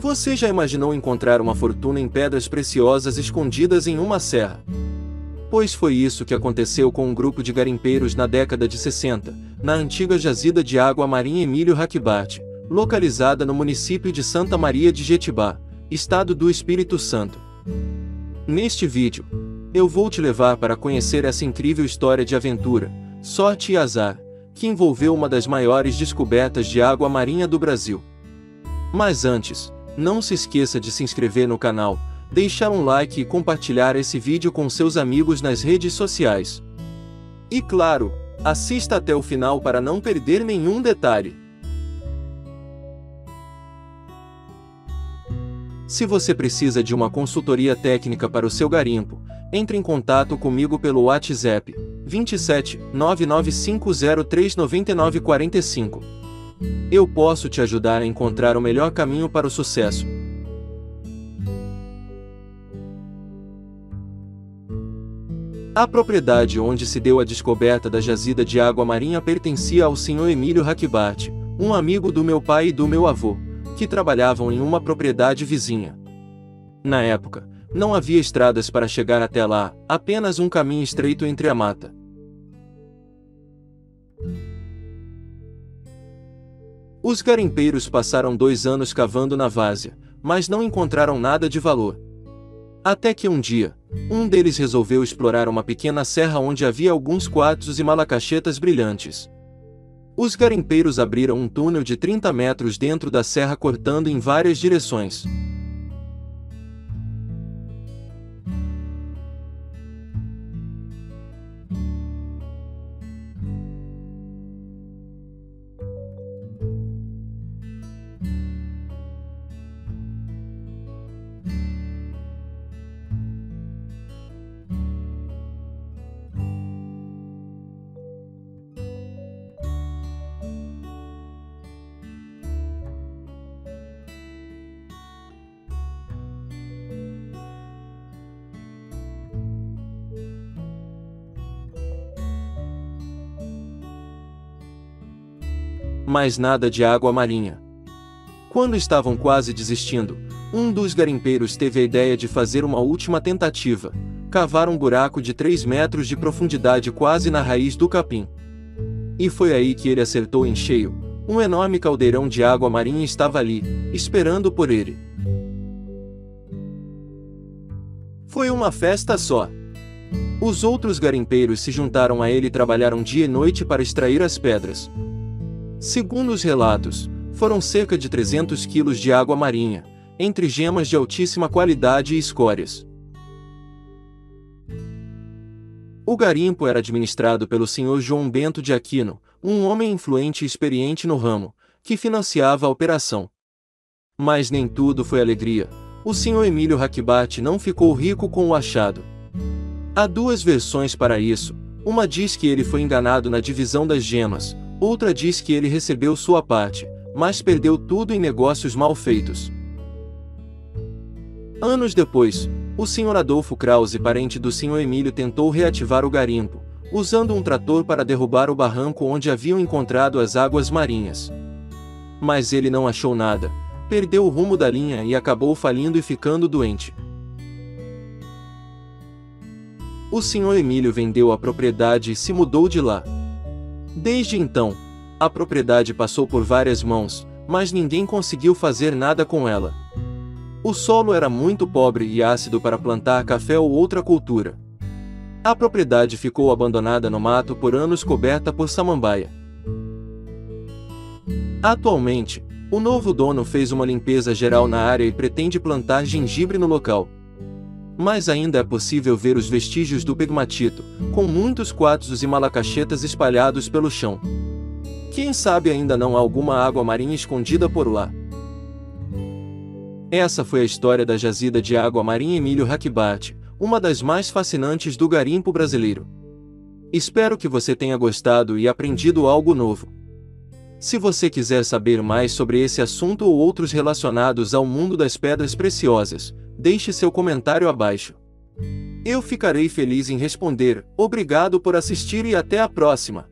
Você já imaginou encontrar uma fortuna em pedras preciosas escondidas em uma serra? Pois foi isso que aconteceu com um grupo de garimpeiros na década de 60, na antiga jazida de água marinha Emílio Hackbart, localizada no município de Santa Maria de Jetibá, estado do Espírito Santo. Neste vídeo, eu vou te levar para conhecer essa incrível história de aventura, sorte e azar, que envolveu uma das maiores descobertas de água marinha do Brasil. Mas antes, não se esqueça de se inscrever no canal, deixar um like e compartilhar esse vídeo com seus amigos nas redes sociais. E claro, assista até o final para não perder nenhum detalhe. Se você precisa de uma consultoria técnica para o seu garimpo, entre em contato comigo pelo WhatsApp 27 99503 9945. Eu posso te ajudar a encontrar o melhor caminho para o sucesso. A propriedade onde se deu a descoberta da jazida de água marinha pertencia ao Sr. Emílio Hackbart, um amigo do meu pai e do meu avô, que trabalhavam em uma propriedade vizinha. Na época, não havia estradas para chegar até lá, apenas um caminho estreito entre a mata. Os garimpeiros passaram 2 anos cavando na várzea, mas não encontraram nada de valor. Até que um dia, um deles resolveu explorar uma pequena serra onde havia alguns quartzos e malacachetas brilhantes. Os garimpeiros abriram um túnel de 30 metros dentro da serra cortando em várias direções. Mas nada de água marinha. Quando estavam quase desistindo, um dos garimpeiros teve a ideia de fazer uma última tentativa, cavar um buraco de 3 metros de profundidade quase na raiz do capim. E foi aí que ele acertou em cheio. Um enorme caldeirão de água marinha estava ali, esperando por ele. Foi uma festa só. Os outros garimpeiros se juntaram a ele e trabalharam dia e noite para extrair as pedras. Segundo os relatos, foram cerca de 300 quilos de água marinha, entre gemas de altíssima qualidade e escórias. O garimpo era administrado pelo Sr. João Bento de Aquino, um homem influente e experiente no ramo, que financiava a operação. Mas nem tudo foi alegria. O Sr. Emílio Hackbart não ficou rico com o achado. Há 2 versões para isso. Uma diz que ele foi enganado na divisão das gemas, outra diz que ele recebeu sua parte, mas perdeu tudo em negócios mal feitos. Anos depois, o Sr. Adolfo Krause, parente do Sr. Emílio, tentou reativar o garimpo, usando um trator para derrubar o barranco onde haviam encontrado as águas marinhas. Mas ele não achou nada, perdeu o rumo da linha e acabou falindo e ficando doente. O Sr. Emílio vendeu a propriedade e se mudou de lá. Desde então, a propriedade passou por várias mãos, mas ninguém conseguiu fazer nada com ela. O solo era muito pobre e ácido para plantar café ou outra cultura. A propriedade ficou abandonada no mato por anos, coberta por samambaia. Atualmente, o novo dono fez uma limpeza geral na área e pretende plantar gengibre no local. Mas ainda é possível ver os vestígios do pegmatito, com muitos quartzos e malacachetas espalhados pelo chão. Quem sabe ainda não há alguma água marinha escondida por lá. Essa foi a história da jazida de água marinha Emílio Hackbart, uma das mais fascinantes do garimpo brasileiro. Espero que você tenha gostado e aprendido algo novo. Se você quiser saber mais sobre esse assunto ou outros relacionados ao mundo das pedras preciosas, deixe seu comentário abaixo. Eu ficarei feliz em responder. Obrigado por assistir e até a próxima!